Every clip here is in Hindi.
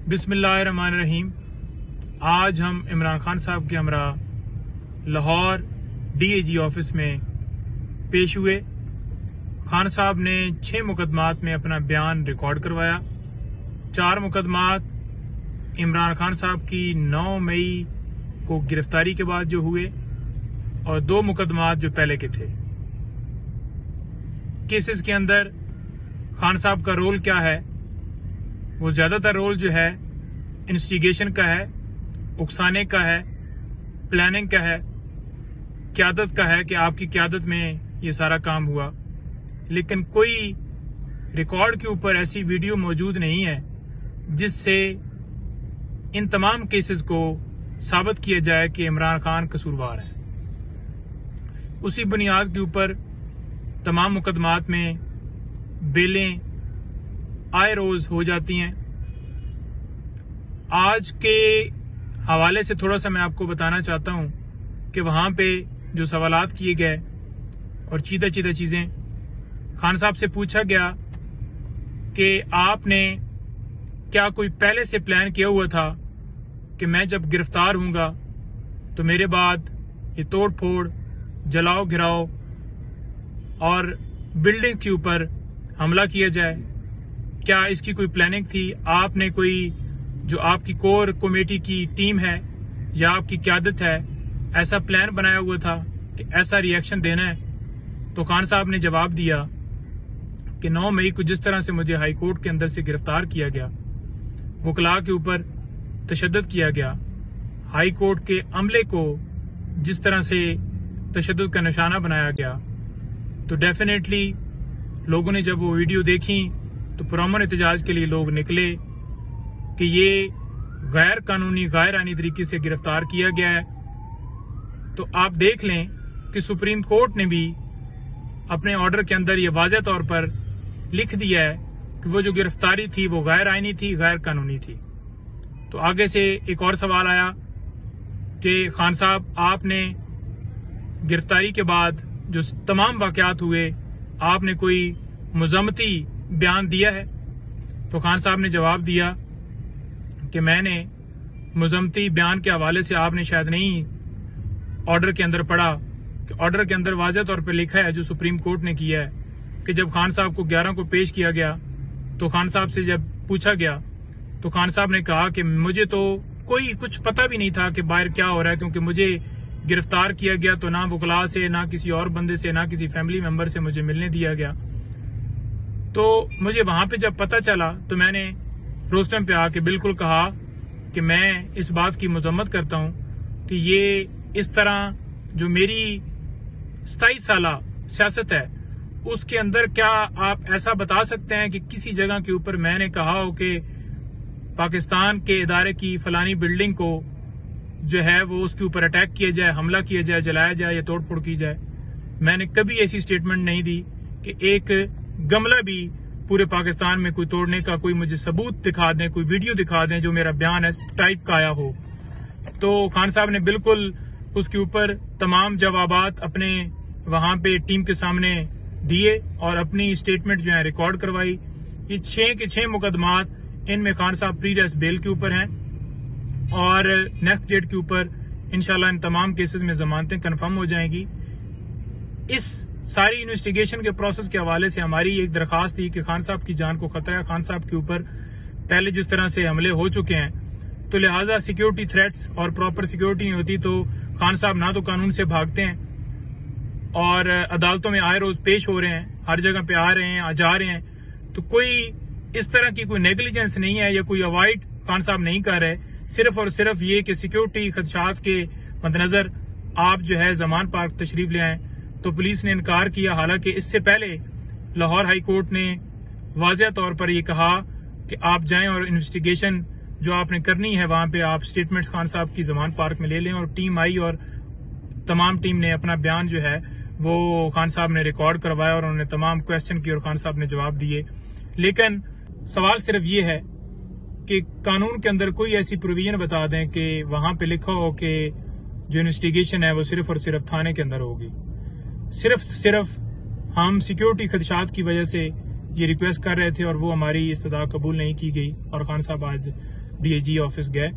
बिस्मिल्लाहिर्रहमानिर्रहीम। आज हम इमरान खान साहब के हमरा लाहौर DAG ऑफिस में पेश हुए। खान साहब ने 6 मुकदमात में अपना बयान रिकॉर्ड करवाया। 4 मुकदमात इमरान खान साहब की 9 मई को गिरफ्तारी के बाद जो हुए और 2 मुकदमात जो पहले के थे। केसेस के अंदर खान साहब का रोल क्या है? वो ज्यादातर रोल जो है इंस्टिगेशन का है, उकसाने का है, प्लानिंग का है, क़यादत का है कि आपकी क़यादत में ये सारा काम हुआ। लेकिन कोई रिकॉर्ड के ऊपर ऐसी वीडियो मौजूद नहीं है जिससे इन तमाम केसेस को साबित किया जाए कि इमरान खान कसूरवार है। उसी बुनियाद के ऊपर तमाम मुकदमात में बेलें आए रोज हो जाती हैं। आज के हवाले से थोड़ा सा मैं आपको बताना चाहता हूं कि वहां पे जो सवालात किए गए और चीदा चीजें खान साहब से पूछा गया कि आपने क्या कोई पहले से प्लान किया हुआ था कि मैं जब गिरफ्तार हूंगा तो मेरे बाद ये तोड़ फोड़, जलाओ गिराओ और बिल्डिंग के ऊपर हमला किया जाए? क्या इसकी कोई प्लानिंग थी? आपने कोई जो आपकी कोर कमेटी की टीम है या आपकी क़यादत है, ऐसा प्लान बनाया हुआ था कि ऐसा रिएक्शन देना है? तो खान साहब ने जवाब दिया कि 9 मई को जिस तरह से मुझे हाई कोर्ट के अंदर से गिरफ्तार किया गया, वकला के ऊपर तशद्दुद किया गया, हाई कोर्ट के अमले को जिस तरह से तशद्दुद का निशाना बनाया गया, तो डेफिनेटली लोगों ने जब वो वीडियो देखी तो पुरअमन एहतजाज के लिए लोग निकले कि ये गैर कानूनी, गैर आईनी तरीके से गिरफ्तार किया गया है। तो आप देख लें कि सुप्रीम कोर्ट ने भी अपने ऑर्डर के अंदर ये वाज़ेह तौर पर लिख दिया है कि वो जो गिरफ्तारी थी वो गैर आईनी थी, गैर कानूनी थी। तो आगे से एक और सवाल आया कि खान साहब, आपने गिरफ्तारी के बाद जो तमाम वाकयात हुए, आपने कोई मुज़म्मती बयान दिया है? तो खान साहब ने जवाब दिया कि मैंने मुज़म्मती बयान के हवाले से आपने शायद नहीं ऑर्डर के अंदर पढ़ा कि ऑर्डर के अंदर वाज़ेह तौर पर लिखा है, जो सुप्रीम कोर्ट ने किया है, कि जब खान साहब को 11 को पेश किया गया तो खान साहब से जब पूछा गया तो खान साहब ने कहा कि मुझे तो कोई कुछ पता भी नहीं था कि बाहर क्या हो रहा है, क्योंकि मुझे गिरफ्तार किया गया तो ना वकला से, ना किसी और बंदे से, ना किसी फैमिली मेंबर से मुझे मिलने दिया गया। तो मुझे वहां पे जब पता चला तो मैंने रोस्टम पे आके बिल्कुल कहा कि मैं इस बात की मजम्मत करता हूं कि ये इस तरह जो मेरी 27 साला सियासत है उसके अंदर क्या आप ऐसा बता सकते हैं कि किसी जगह के ऊपर मैंने कहा हो कि पाकिस्तान के इदारे की फलानी बिल्डिंग को जो है वो उसके ऊपर अटैक किया जाए, हमला किया जाए, जलाया जाए या तोड़ फोड़ की जाए? मैंने कभी ऐसी स्टेटमेंट नहीं दी कि एक गमला भी पूरे पाकिस्तान में कोई तोड़ने का कोई मुझे सबूत दिखा दें, कोई वीडियो दिखा दें जो मेरा बयान है टाइप का आया हो। तो खान साहब ने बिल्कुल उसके ऊपर तमाम जवाबात अपने वहां पे टीम के सामने दिए और अपनी स्टेटमेंट जो है रिकॉर्ड करवाई। ये 6 के 6 मुकदमात, इनमें खान साहब प्री रेस्ट बेल के ऊपर हैं और नेक्स्ट डेट के ऊपर इंशाल्लाह इन तमाम केसेस में जमानतें कंफर्म हो जाएंगी। इस सारी इन्वेस्टिगेशन के प्रोसेस के हवाले से हमारी एक दरखास्त थी कि खान साहब की जान को खतरा है। खान साहब के ऊपर पहले जिस तरह से हमले हो चुके हैं, तो लिहाजा सिक्योरिटी थ्रेट्स और प्रॉपर सिक्योरिटी नहीं होती तो खान साहब ना तो कानून से भागते हैं और अदालतों में आए रोज पेश हो रहे हैं, हर जगह पे आ रहे हैं, जा रहे हैं। तो कोई इस तरह की कोई नेग्लिजेंस नहीं है या कोई अवॉइड खान साहब नहीं कर रहे, सिर्फ और सिर्फ ये कि सिक्योरिटी खदशात के मद्देनजर आप जो है जमान पार्क तशरीफ ले आए। तो पुलिस ने इनकार किया, हालांकि इससे पहले लाहौर हाई कोर्ट ने वाज़ेह तौर पर यह कहा कि आप जाएं और इन्वेस्टिगेशन जो आपने करनी है वहां पे आप स्टेटमेंट्स खान साहब की जमान पार्क में ले लें। और टीम आई और तमाम टीम ने अपना बयान जो है वो खान साहब ने रिकॉर्ड करवाया और उन्होंने तमाम क्वेश्चन किए और खान साहब ने जवाब दिए। लेकिन सवाल सिर्फ ये है कि कानून के अंदर कोई ऐसी प्रोविजन बता दें कि वहां पे लिखा हो कि जो इन्वेस्टिगेशन है वो सिर्फ और सिर्फ थाने के अंदर होगी। सिर्फ हम सिक्योरिटी खदशात की वजह से ये रिक्वेस्ट कर रहे थे और वो हमारी इस्तदा कबूल नहीं की गई और खान साहब आज डीआईजी ऑफिस गए।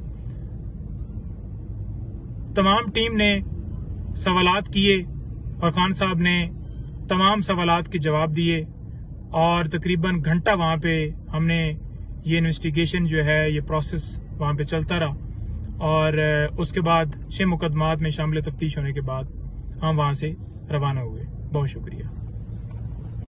तमाम टीम ने सवालात किए और खान साहब ने तमाम सवालात के जवाब दिए और तकरीबन घंटा वहां पे हमने ये इन्वेस्टिगेशन जो है, ये प्रोसेस वहां पे चलता रहा और उसके बाद 6 मुकदमात में शामिल तफ्तीश होने के बाद हम वहां से रवाना हुए। बहुत शुक्रिया।